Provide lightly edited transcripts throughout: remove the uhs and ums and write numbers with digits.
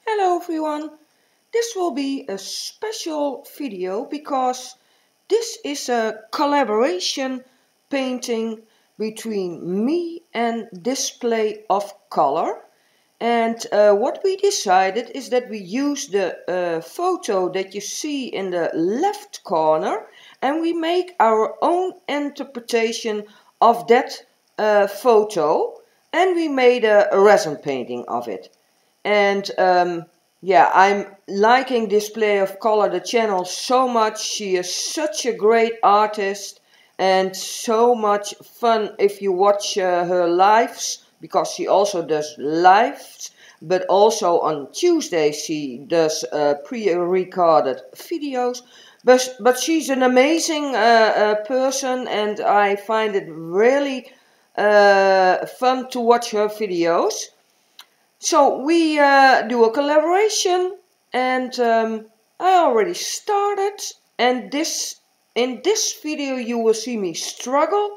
Hello everyone, this will be a special video because this is a collaboration painting between me and Display of Color. And what we decided is that we use the photo that you see in the left corner and we make our own interpretation of that photo, and we made a resin painting of it. And yeah, I'm liking Display of Color, the channel, so much. She is such a great artist and so much fun if you watch her lives, because she also does lives, but also on Tuesday she does pre-recorded videos. But she's an amazing person, and I find it really fun to watch her videos. So we do a collaboration, and I already started, and in this video you will see me struggle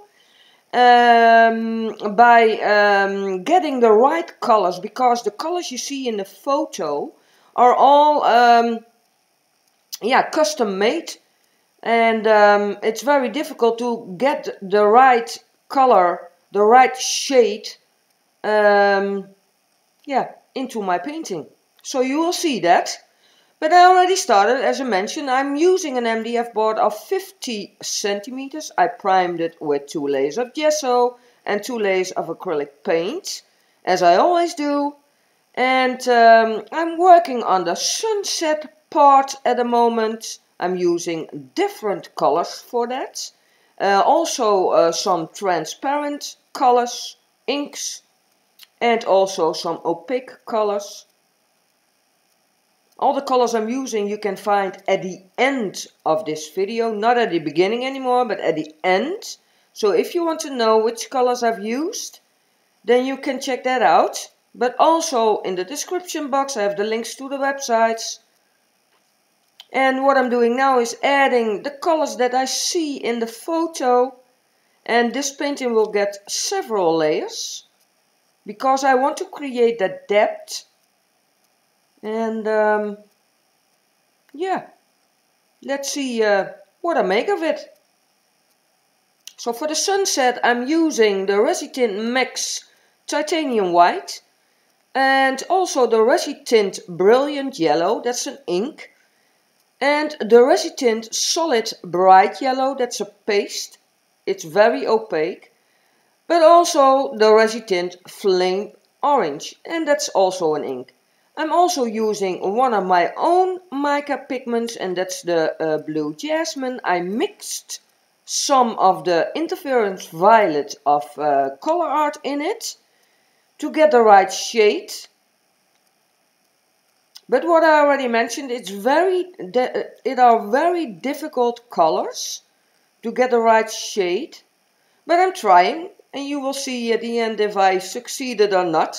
by getting the right colors, because the colors you see in the photo are all yeah, custom made, and it's very difficult to get the right color, the right shade yeah, into my painting. So you will see that. But I already started, as I mentioned. I'm using an MDF board of 50 centimeters. I primed it with 2 layers of gesso and 2 layers of acrylic paint, as I always do. And I'm working on the sunset part at the moment. I'm using different colors for that. Also some transparent colors, inks, and also some opaque colors. All the colors I'm using you can find at the end of this video, not at the beginning anymore, but at the end. So if you want to know which colors I've used, then you can check that out. But also in the description box I have the links to the websites. And what I'm doing now is adding the colors that I see in the photo. And this painting will get several layers, because I want to create that depth. And yeah, let's see what I make of it. So for the sunset I'm using the Resitint Max Titanium White, and also the Resitint Brilliant Yellow, that's an ink, and the Resitint Solid Bright Yellow, that's a paste, it's very opaque, but also the Resitint Flame Orange, and that's also an ink. I'm also using one of my own mica pigments, and that's the Blue Jasmine. I mixed some of the Interference Violet of Color Art in it to get the right shade. But what I already mentioned, it are very difficult colors to get the right shade. But I'm trying, and you will see at the end if I succeeded or not.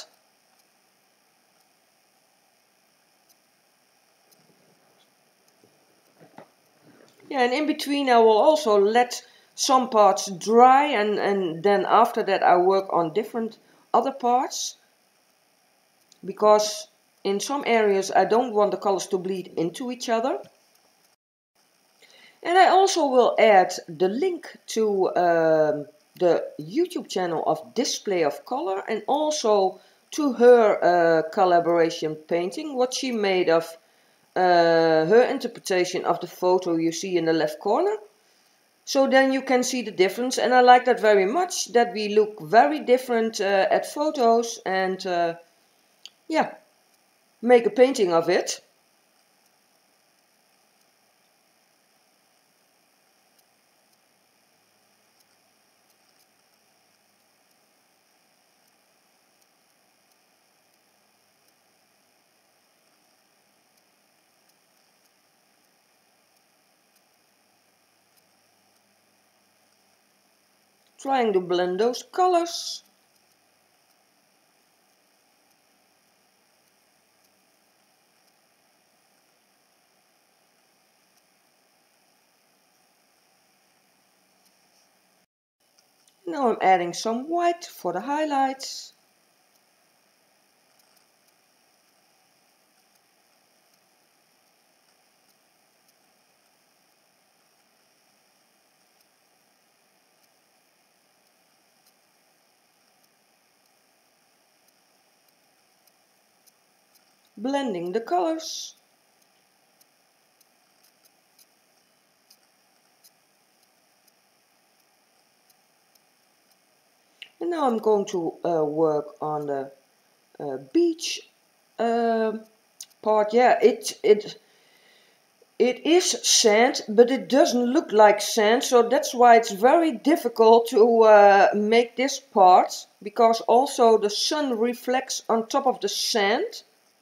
Yeah, and in between I will also let some parts dry, and then after that I work on different other parts, because in some areas I don't want the colors to bleed into each other. And I also will add the link to the YouTube channel of Display of Color, and also to her collaboration painting, what she made of her interpretation of the photo you see in the left corner. So then you can see the difference, and I like that very much, that we look very different at photos, and yeah, make a painting of it. Trying to blend those colors. Now I'm adding some white for the highlights. blending the colors. And now I'm going to work on the beach part. Yeah, it is sand, but it doesn't look like sand, so that's why it's very difficult to make this part, because also the sun reflects on top of the sand.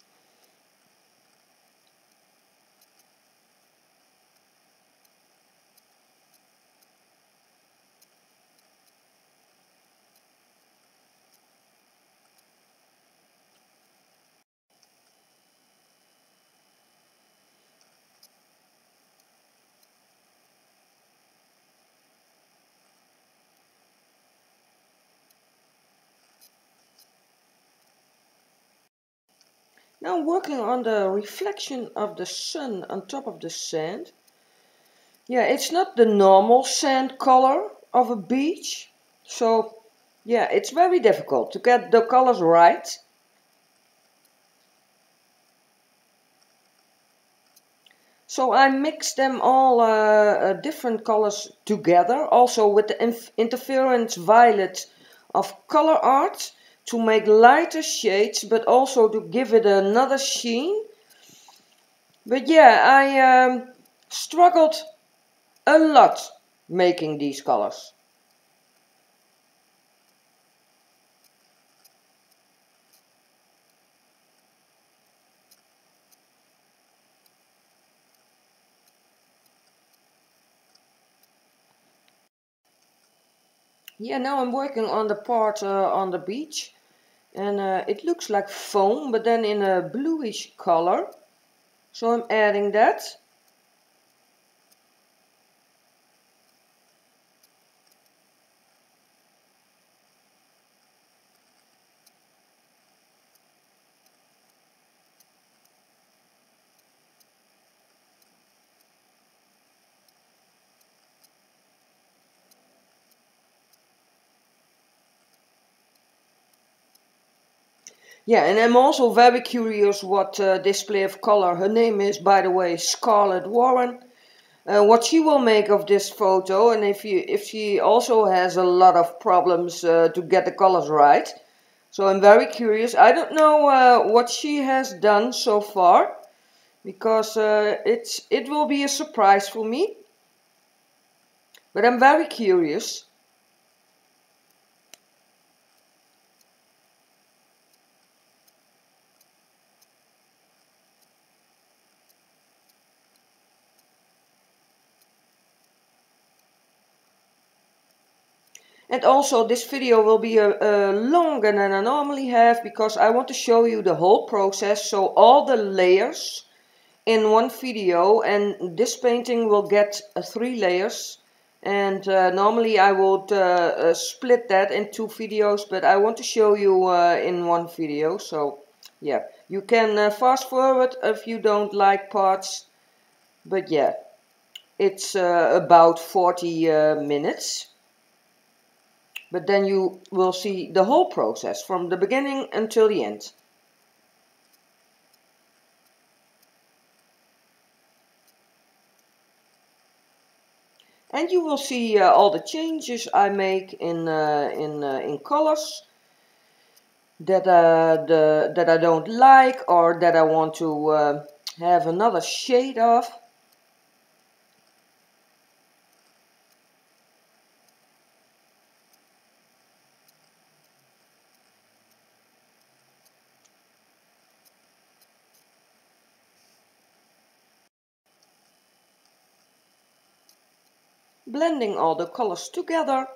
Now I'm working on the reflection of the sun on top of the sand. Yeah, it's not the normal sand color of a beach. So, yeah, it's very difficult to get the colors right. So I mix them all different colors together, also with the interference violet of color art to make lighter shades, but also to give it another sheen. But yeah, I struggled a lot making these colors. Yeah, now I'm working on the part on the beach, and it looks like foam, but then in a bluish color. So I'm adding that. Yeah, and I'm also very curious what display of color, her name is, by the way, Scarlett Warren, what she will make of this photo, and if she also has a lot of problems to get the colors right. So I'm very curious. I don't know what she has done so far, because it will be a surprise for me. But I'm very curious. And also this video will be longer than I normally have, because I want to show you the whole process, so all the layers in one video, and this painting will get 3 layers, and normally I would split that in 2 videos, but I want to show you in one video. So yeah, you can fast forward if you don't like parts, but yeah, it's about 40 minutes. But then you will see the whole process from the beginning until the end. And you will see all the changes I make in colors that I don't like, or that I want to have another shade of. Blending all the colors together.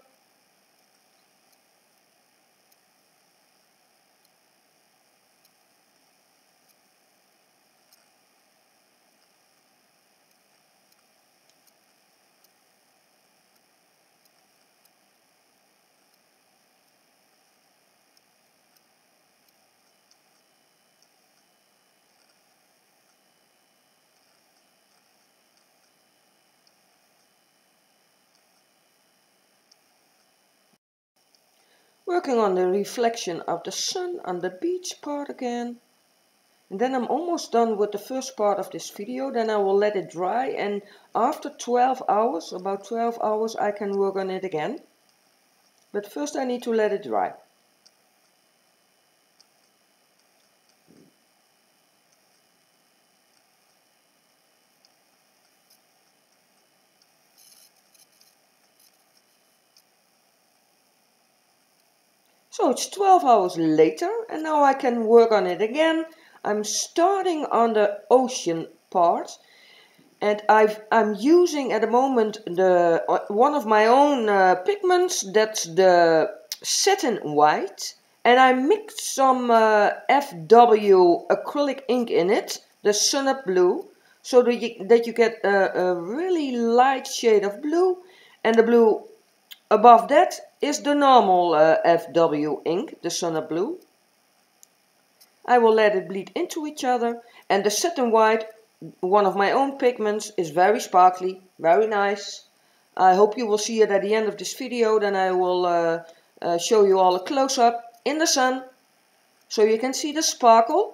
Working on the reflection of the sun on the beach part again. And then I'm almost done with the first part of this video. Then I will let it dry, and after 12 hours, about 12 hours, I can work on it again. But first I need to let it dry. So it's 12 hours later, and now I can work on it again. I'm starting on the ocean part, and I'm using at the moment the one of my own pigments. That's the satin white, and I mixed some FW acrylic ink in it, the Sunup blue, so that you get a really light shade of blue, and the blue above that is the normal FW ink, the Sunup blue. I will let it bleed into each other, and the satin white, one of my own pigments, is very sparkly, very nice. I hope you will see it at the end of this video. Then I will show you all a close-up in the sun so you can see the sparkle.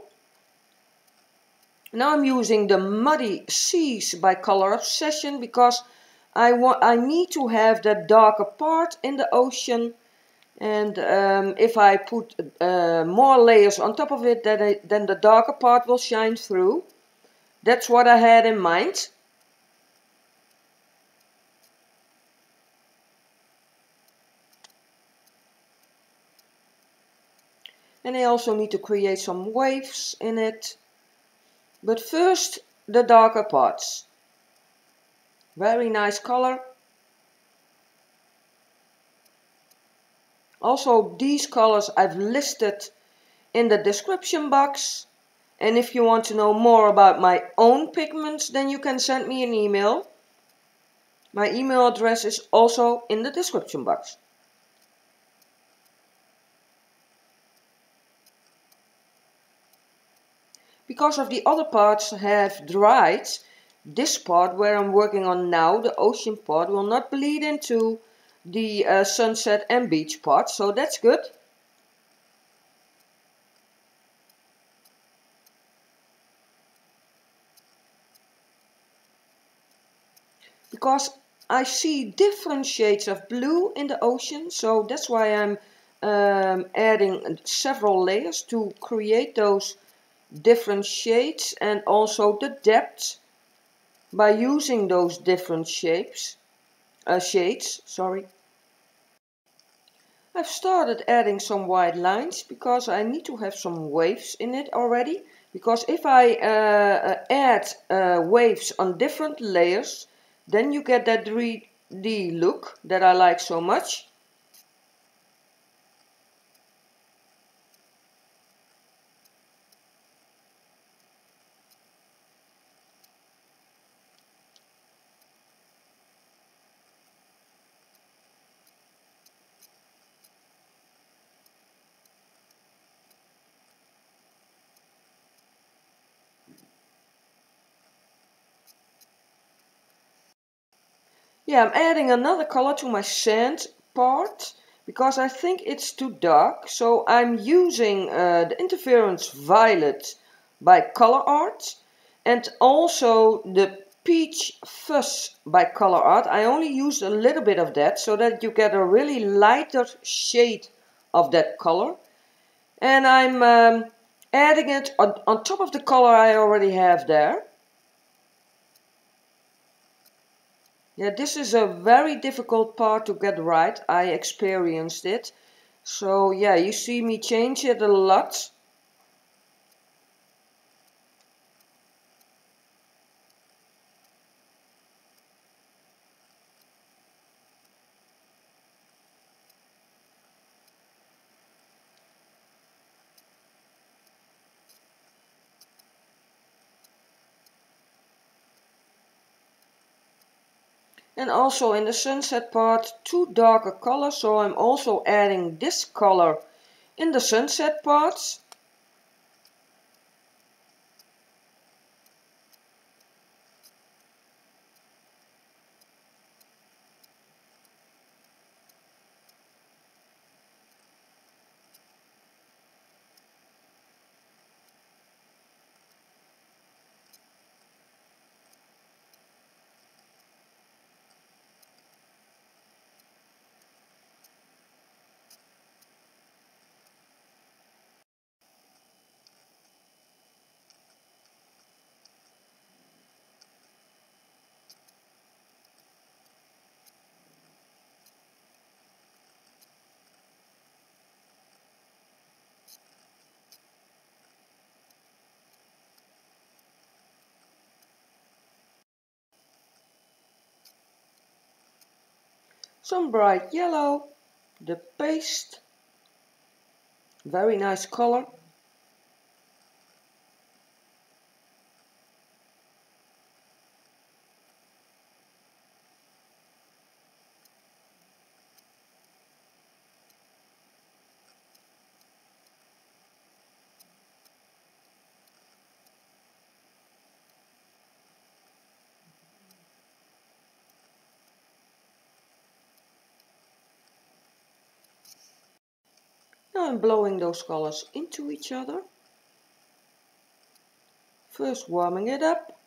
Now I'm using the Muddy Seas by Color Obsession because I need to have that darker part in the ocean, and if I put more layers on top of it, then the darker part will shine through. That's what I had in mind. And I also need to create some waves in it. But first, the darker parts. Very nice color. Also, these colors I've listed in the description box. And if you want to know more about my own pigments, then you can send me an email. My email address is also in the description box. Because of the other parts have dried, this part where I'm working on now, the ocean part, will not bleed into the sunset and beach part, so that's good. Because I see different shades of blue in the ocean, so that's why I'm adding several layers to create those different shades, and also the depth by using those different shades. I've started adding some white lines because I need to have some waves in it already. Because if I add waves on different layers, then you get that 3D look that I like so much. Yeah, I'm adding another color to my sand part because I think it's too dark. So I'm using the Interference Violet by Color Art, and also the Peach Fuzz by Color Art. I only used a little bit of that so that you get a really lighter shade of that color. And I'm adding it on top of the color I already have there. Yeah, this is a very difficult part to get right. I experienced it. So yeah, you see me change it a lot. And also in the sunset part, two darker colors. So I'm also adding this color in the sunset parts. some bright yellow, the paste, very nice color. Now I'm blowing those colors into each other. First warming it up.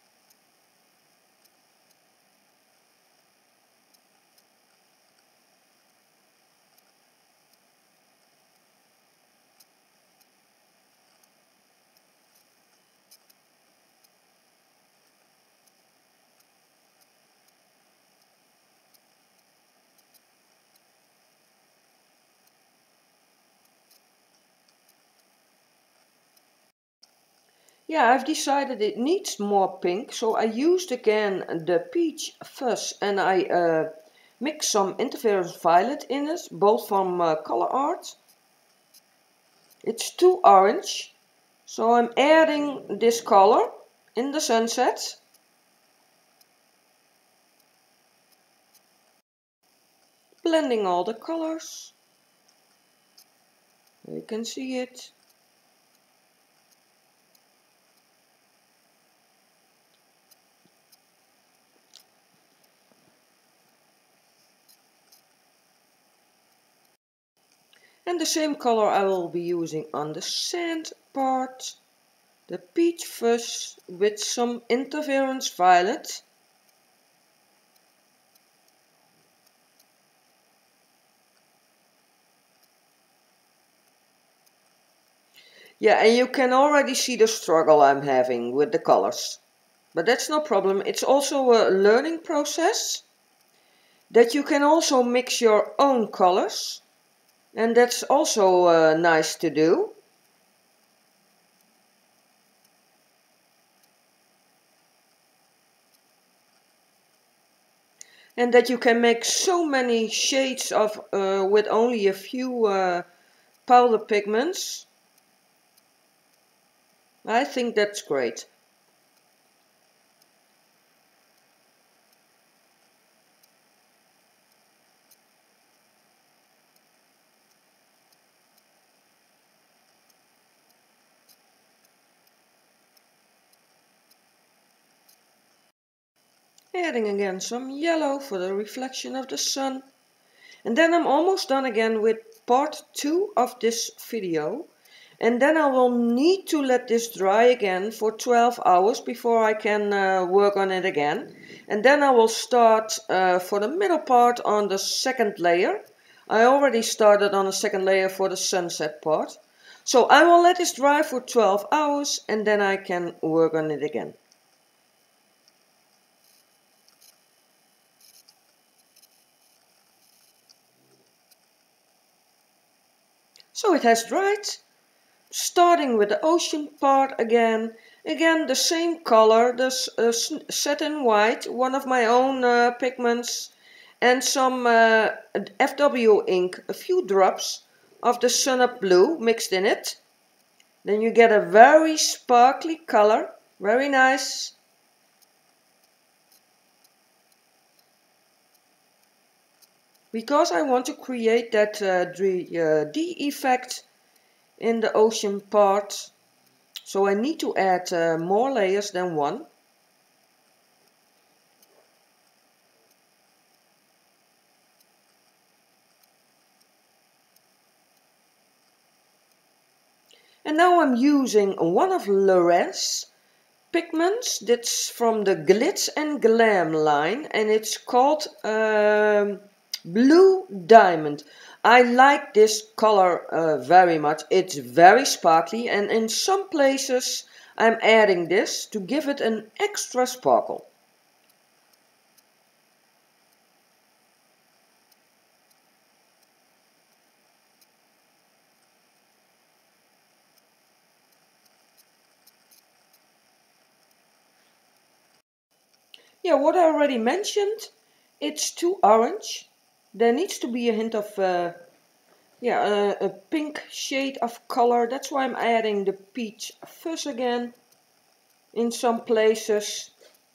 Yeah, I've decided it needs more pink, so I used again the peach fuzz and I mixed some interference violet in it, both from Color Art. It's too orange, so I'm adding this color in the sunset. Blending all the colors. You can see it. And the same color I will be using on the sand part. The peach fuzz with some interference violet. Yeah, and you can already see the struggle I'm having with the colors. But that's no problem. It's also a learning process. That you can also mix your own colors. And that's also nice to do. And that you can make so many shades of with only a few powder pigments. I think that's great. Adding again some yellow for the reflection of the sun. And then I'm almost done again with part 2 of this video. And then I will need to let this dry again for 12 hours before I can work on it again. And then I will start for the middle part on the second layer. I already started on the second layer for the sunset part. So I will let this dry for 12 hours and then I can work on it again. So it has dried. Starting with the ocean part again. Again the same color, the satin white, one of my own pigments. And some FW ink, a few drops of the Sun Up Blue mixed in it. Then you get a very sparkly color, very nice. Because I want to create that 3D effect in the ocean part, so I need to add more layers than one. And now I'm using one of Lorenz pigments. That's from the Glitz and Glam line and it's called Blue Diamond. I like this color very much. It's very sparkly and in some places I'm adding this to give it an extra sparkle. Yeah, what I already mentioned, it's too orange. there needs to be a hint of a pink shade of color. That's why I'm adding the peach fuzz again in some places.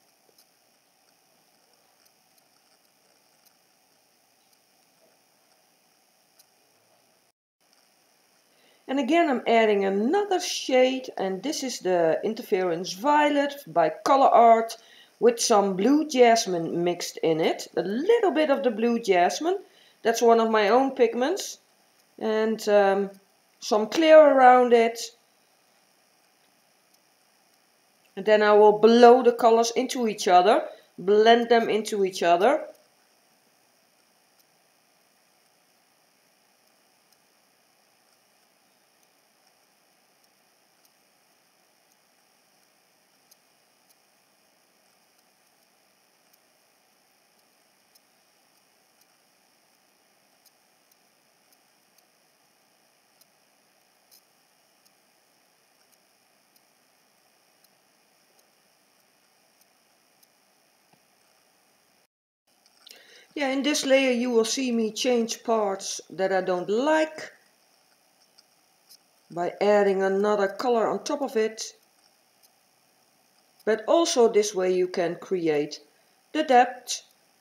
And again I'm adding another shade, and this is the Interference Violet by Color Art with some blue jasmine mixed in it. A little bit of the blue jasmine, that's one of my own pigments, and some clear around it. And then I will blow the colors into each other, blend them into each other. Yeah, in this layer you will see me change parts that I don't like by adding another color on top of it. But also this way you can create the depth,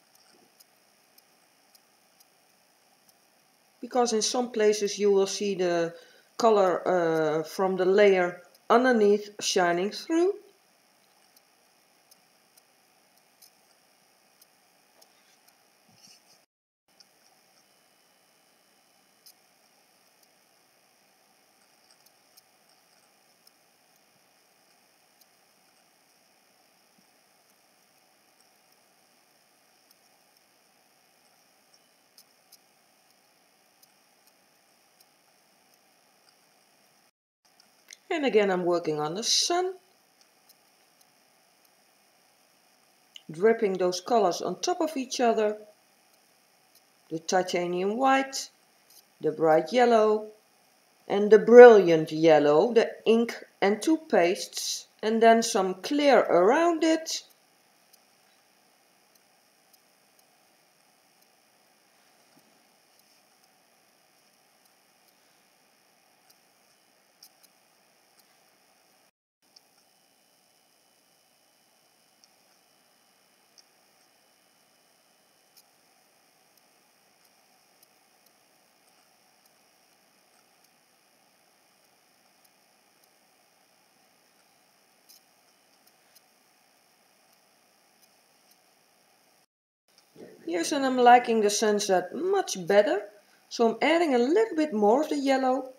because in some places you will see the color from the layer underneath shining through. And again I'm working on the sun, dripping those colors on top of each other. The titanium white, the bright yellow, and the brilliant yellow, the ink and two pastes, and then some clear around it. Yes, and I'm liking the sunset much better, so I'm adding a little bit more of the yellow.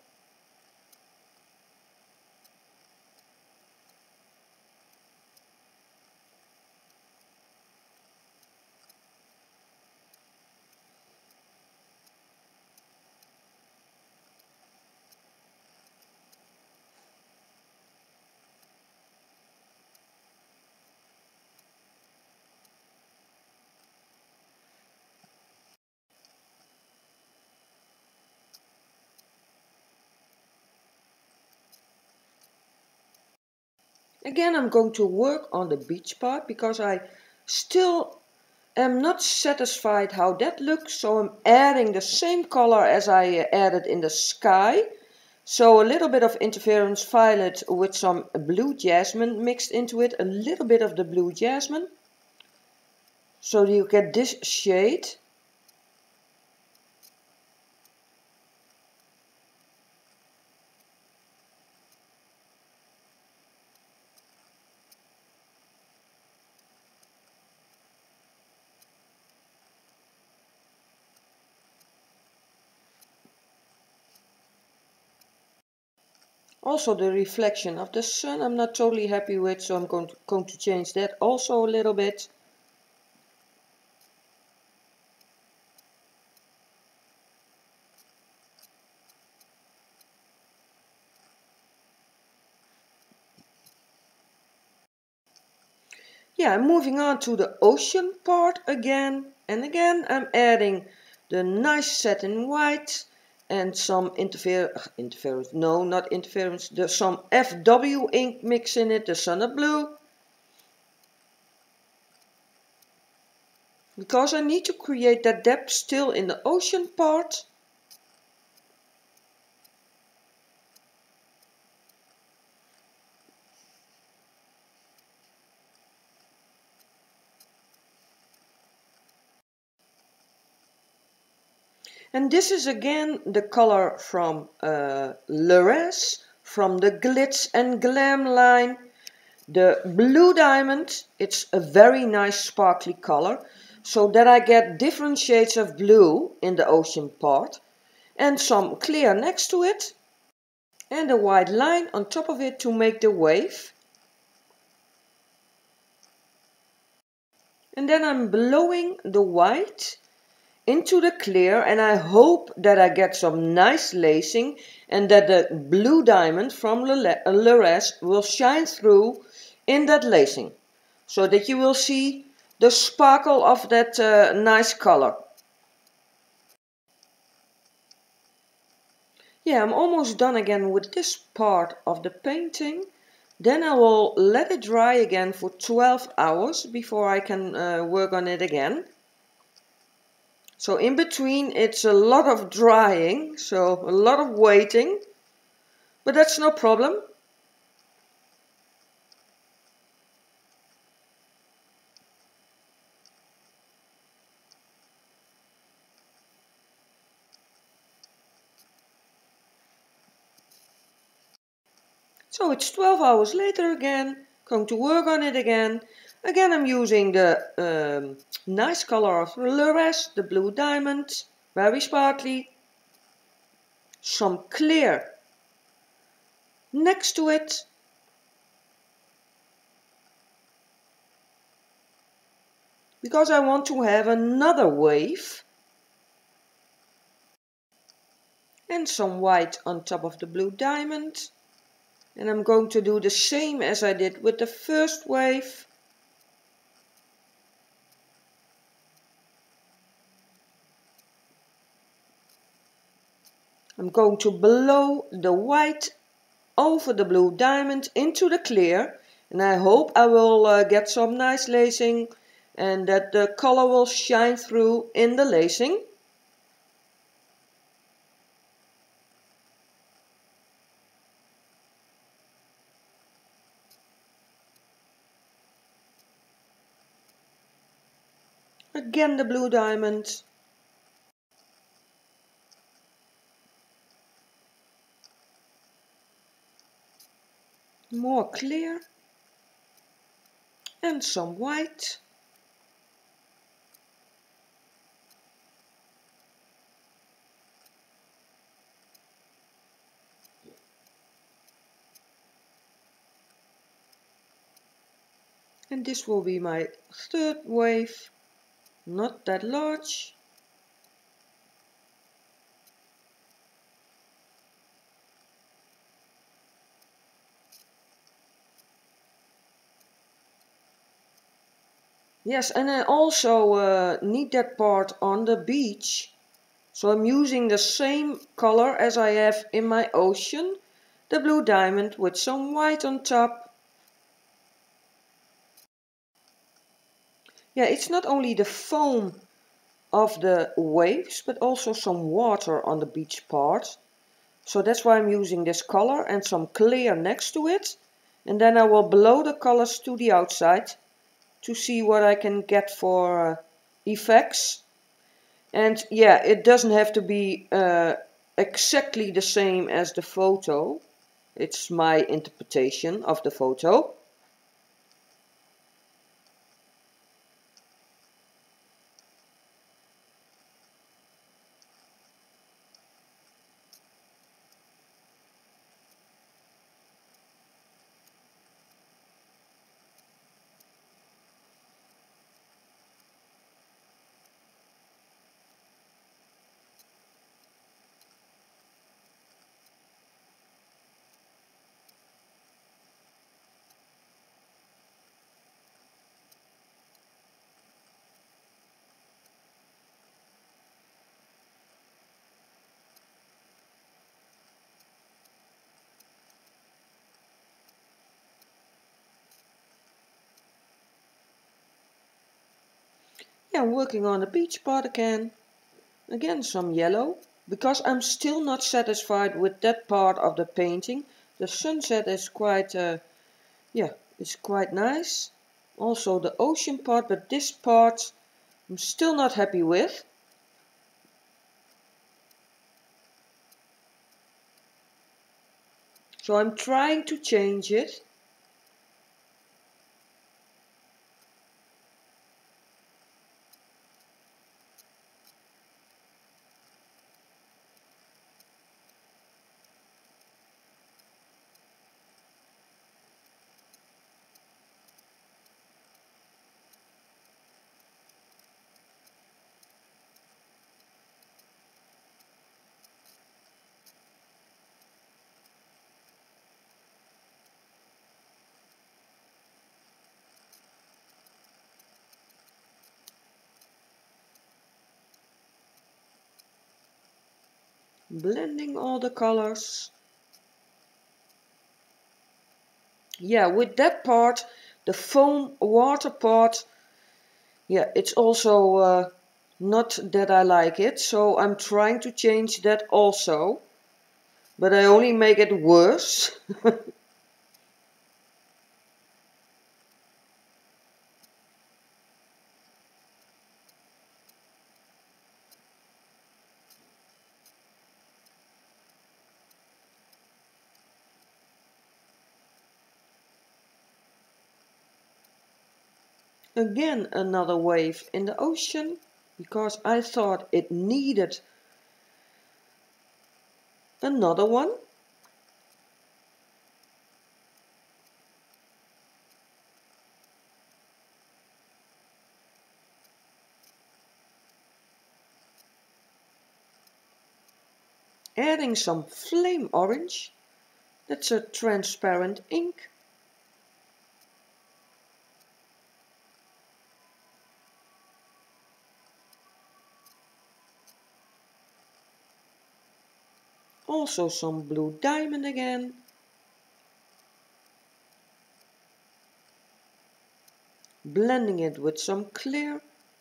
Again, I'm going to work on the beach part because I still am not satisfied how that looks, so I'm adding the same color as I added in the sky. So a little bit of Interference Violet with some blue jasmine mixed into it, a little bit of the blue jasmine, so you get this shade. Also the reflection of the sun I'm not totally happy with, so I'm going to change that also a little bit. Yeah, I'm moving on to the ocean part again. And again I'm adding the nice satin white and some interference, no, not interference, there's some FW ink mix in it, the Sunnet Blue. because I need to create that depth still in the ocean part. And this is again the color from Lures, from the Glitz and Glam line. The blue diamond, it's a very nice sparkly color, so that I get different shades of blue in the ocean part and some clear next to it and a white line on top of it to make the wave. And then I'm blowing the white into the clear, and I hope that I get some nice lacing and that the blue diamond from Lures will shine through in that lacing, so that you will see the sparkle of that nice color. Yeah, I'm almost done again with this part of the painting. Then I will let it dry again for 12 hours before I can work on it again. So in between it's a lot of drying, so a lot of waiting, but that's no problem. So it's 12 hours later again, going to work on it again. Again I'm using the nice color of Lures, the blue diamond, very sparkly. Some clear next to it. Because I want to have another wave. And some white on top of the blue diamond. And I'm going to do the same as I did with the first wave. I'm going to blow the white over the blue diamond into the clear, and I hope I will get some nice lacing and that the color will shine through in the lacing. Again the blue diamond. More clear. And some white. And this will be my third wave, not that large. Yes, and I also need that part on the beach. So I'm using the same color as I have in my ocean, the blue diamond with some white on top. Yeah, it's not only the foam of the waves, but also some water on the beach part. So that's why I'm using this color and some clear next to it. And then I will blow the colors to the outside to see what I can get for effects. And yeah, it doesn't have to be exactly the same as the photo. It's my interpretation of the photo. Yeah, I'm working on the beach part again. Again some yellow, because I'm still not satisfied with that part of the painting. The sunset is quite, it's quite nice. Also the ocean part, but this part I'm still not happy with. So I'm trying to change it. Blending all the colors. Yeah, with that part, the foam water part, yeah, it's also not that I like it, so I'm trying to change that also, but I only make it worse. Again another wave in the ocean, because I thought it needed another one. Adding some flame orange, that's a transparent ink. Also some blue diamond again. Blending it with some clear.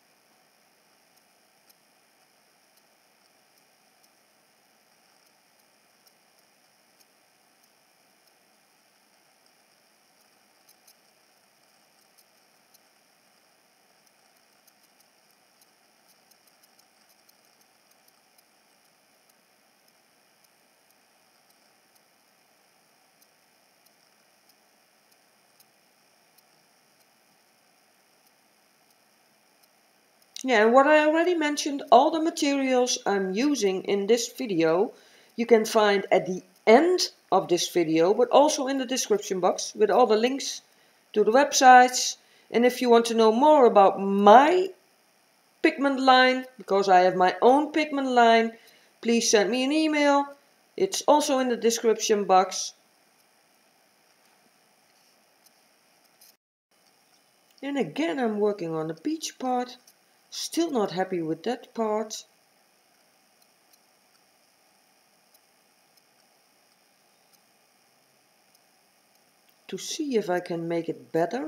Yeah, and what I already mentioned, all the materials I'm using in this video you can find at the end of this video, but also in the description box with all the links to the websites. And if you want to know more about my pigment line, because I have my own pigment line, please send me an email. It's also in the description box. And again I'm working on the beach part. Still not happy with that part. To see if I can make it better.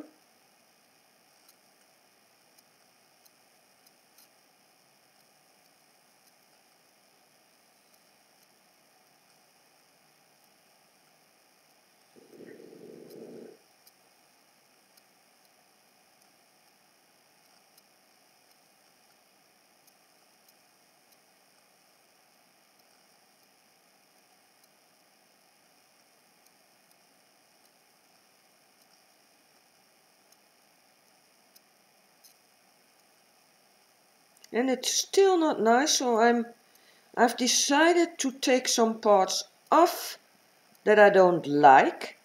And it's still not nice, so I've decided to take some parts off that I don't like.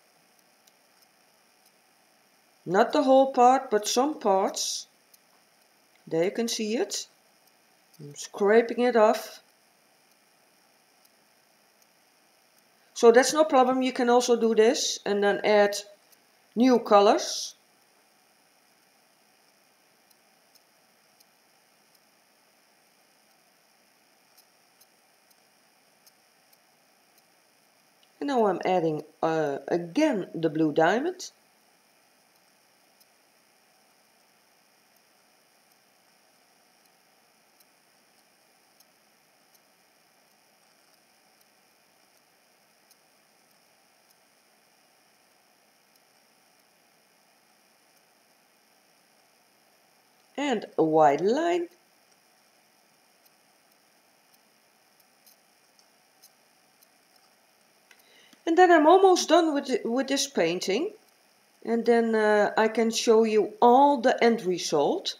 Not the whole part, but some parts. There you can see it. I'm scraping it off. So that's no problem, you can also do this and then add new colors. And now I'm adding again the blue diamond. and a white line. And then I'm almost done with this painting. And then I can show you all the end result.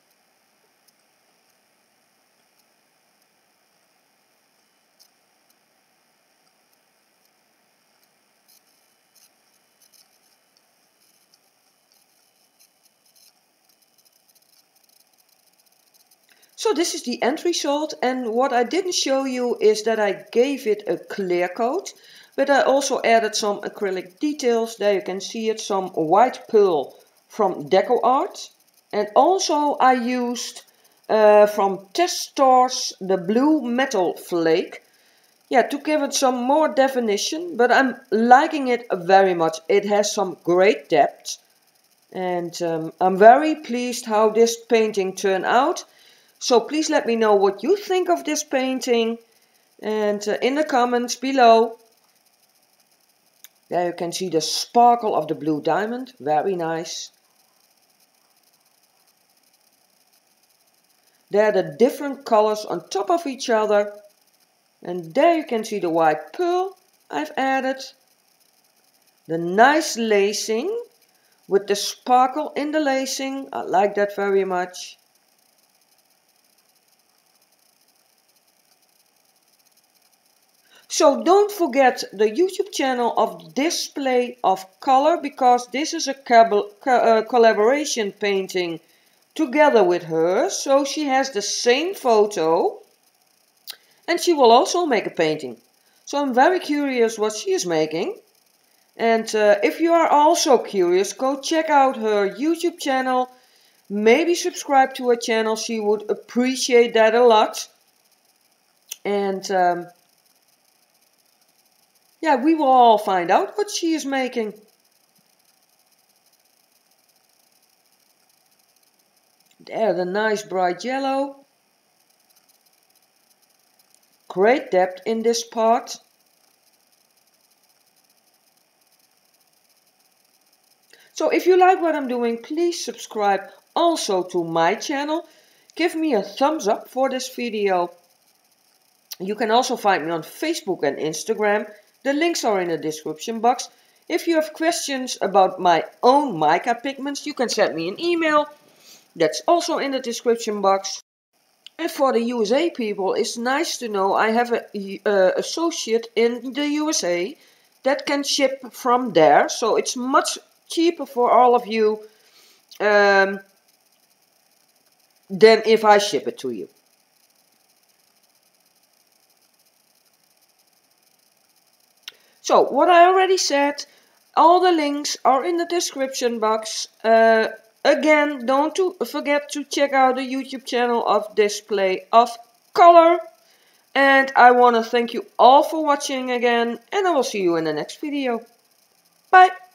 So this is the end result, and what I didn't show you is that I gave it a clear coat, but I also added some acrylic details. There you can see it, some white pearl from Deco Art, and also I used from Test Stores the blue metal flake, yeah, to give it some more definition, but I'm liking it very much. It has some great depth, and I'm very pleased how this painting turned out. So please let me know what you think of this painting, and in the comments below. There you can see the sparkle of the blue diamond, very nice. There are the different colors on top of each other, and there you can see the white pearl I've added. The nice lacing with the sparkle in the lacing, I like that very much. So don't forget the YouTube channel of Display of Color, because this is a collaboration painting together with her. So she has the same photo and she will also make a painting. So I'm very curious what she is making. And if you are also curious, go check out her YouTube channel. Maybe subscribe to her channel. She would appreciate that a lot. And yeah, we will all find out what she is making. There, the nice bright yellow. Great depth in this part. So if you like what I'm doing, please subscribe also to my channel. Give me a thumbs up for this video. You can also find me on Facebook and Instagram. The links are in the description box. If you have questions about my own mica pigments, you can send me an email. That's also in the description box. And for the USA people, it's nice to know I have an associate in the USA that can ship from there. So it's much cheaper for all of you than if I ship it to you. So what I already said, all the links are in the description box. Again, don't forget to check out the YouTube channel of Display of Color. And I want to thank you all for watching again, and I will see you in the next video. Bye!